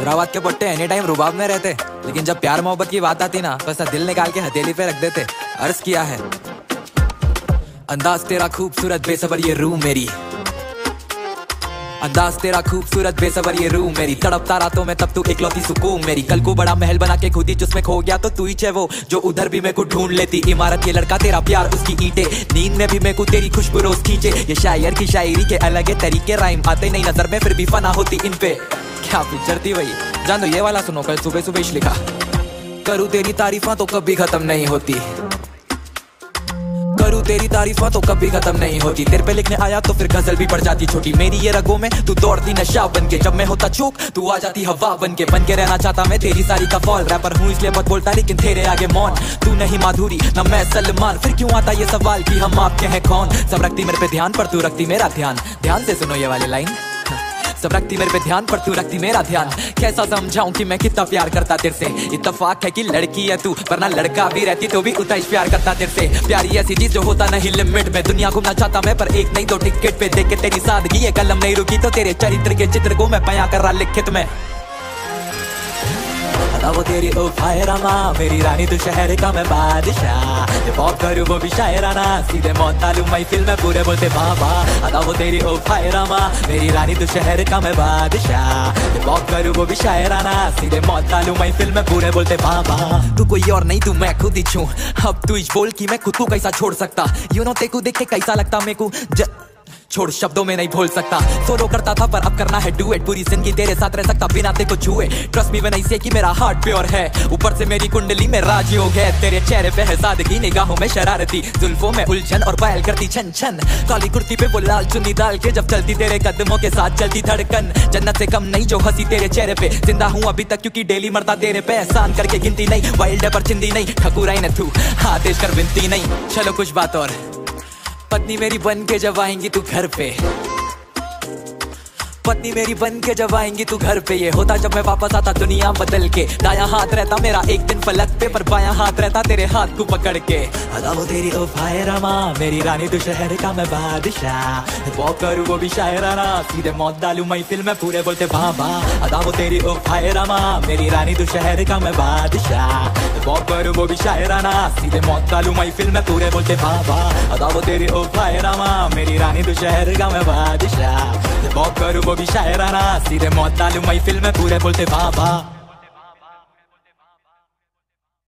हैदराबाद के पट्टे any time रुबाब में रहते, लेकिन जब प्यार मोहब्बत की बात आती ना तो ऐसा दिल निकाल के हथेली पे रख देते। अर्ज किया है अंदाज तेरा खूबसूरत बेसबर ये रूह मेरी, अंदाज तेरा खूबसूरत बेसबर ये रूह मेरी, तड़पता रातों में तब तू इकलौती सुकून मेरी। कल को बड़ा महल बना के खुद ही जिसमें खो गया तो तू ही वो जो उधर भी मेरे को ढूंढ लेती। इमारत ये लड़का तेरा प्यार उसकी ईंटें, नींद में भी मेरे को तेरी खुशबू रोज खींचे। ये शायर की शायरी के अलग है तरीके, राइम आते नहीं नजर में फिर भी फना होती इन पे। क्या पिक्चर थी वही, जान दो ये वाला सुनो, कल सुबह सुबह इश लिखा। करूँ तेरी तारीफा तो कभी खत्म नहीं होती, करूँ तेरी तारीफा तो कभी खत्म नहीं होती। तेरे पे लिखने आया तो फिर गजल भी पड़ जाती छोटी। मेरी ये रगों में तू दौड़ती नशा बन के, जब मैं होता चूक तू आ जाती हवा बन के रहना चाहता मैं तेरी सारी का फॉल। रैपर हूँ इसलिए मत बोलता लेकिन तेरे आगे मौन, तू नहीं माधुरी ना मैं सलमान, फिर क्यों आता ये सवाल कि हम आपके हैं कौन। सब रखती मेरे पे ध्यान पर तू रखती मेरा ध्यान, ध्यान से सुनो ये वाली लाइन। सब रखती मेरे पे ध्यान पर तू रखती मेरा ध्यान, कैसा समझाऊं कि मैं कितना प्यार करता तेरे से। इत्तेफाक है कि लड़की है तू वरना लड़का भी रहती तो भी उतना ही प्यार करता तेरे से। प्यारी ऐसी चीज जो होता नहीं लिमिट में, दुनिया घूमना चाहता मैं पर एक नहीं दो टिकट पे। देख के तेरी सादगी ये कलम नहीं रुकी तो तेरे चरित्र के चित्र को मैं बयां कर रहा लिखित में। वो तेरी ओ फायरामा मेरी रानी तू शहर का मैं बादशाह, पॉप करूँ वो भी शायराना सीधे मौत तालू महफिल में पूरे बोलते बाबा। अदा वो तेरी ओ फायरामा मेरी रानी तू शहर का मैं बादशाह, पॉप करूँ वो भी शायराना सीधे मौत तालू महफिल में पूरे बोलते बाबा। तू कोई और नहीं तू मैं खुद ही छूं, अब तू इस बोल की मैं खुद को कैसा छोड़ सकता। यू नो तेको देख के कैसा लगता मेरे को छोड़ शब्दों में नहीं भूल सकता। सोलो करता था पर अब करना है डुएट, पूरी जिंदगी तेरे साथ रह सकता बिना तेको छुए। ट्रस्ट मी व्हेन आई से कि मेरा हार्ट प्योर है, ऊपर से मेरी कुंडली में राजयोग है। तेरे चेहरे पे है सादगी निगाहों में शरारती, जुल्फों में उलझन और पायल करती छन छन। काली कुर्ती पे वो लाल चुन्नी डाल के जब चलती तेरे कदमों के साथ चलती धड़कन। जन्नत से कम नहीं जो हंसी तेरे चेहरे पे, जिंदा हूँ अभी तक क्योंकि डेली मरता तेरे पे। एहसान करके गिनती नहीं, वाइल्ड है पर चिंदी नहीं, ठकुराई न तू आदेश कर विनती नहीं। चलो कुछ बात और, पत्नी मेरी बन के जब आएंगी तू घर पे, पत्नी मेरी बन के जब आएंगी तू घर पे। ये होता जब मैं वापस आता दुनिया बदल के, दायां हाथ रहता मेरा एक दिन फलक पे पर बायां हाथ रहता तेरे हाथ को पकड़ के। अदा वो तेरी ओ फायरामा मेरी रानी तू शहर का मैं बादशाह, पॉप करूँ वो भी शायराना सीधे मौत डालू महफिल में पूरे बोलते बाबा। अदा वो तेरी ओ फायरामा मेरी रानी तू शहर का मैं बादशाह, पॉप करूँ वो भी शायराना सीधे मौत डालू महफिल में पूरे बोलते बाबा। अदा वो तेरी ओ फायरामा मेरी रानी तू शहर का मैं बादशाह, पॉप करूँ वो भी शायराना सीधे मौत डालू महफिल में पूरे बोलते बाबा।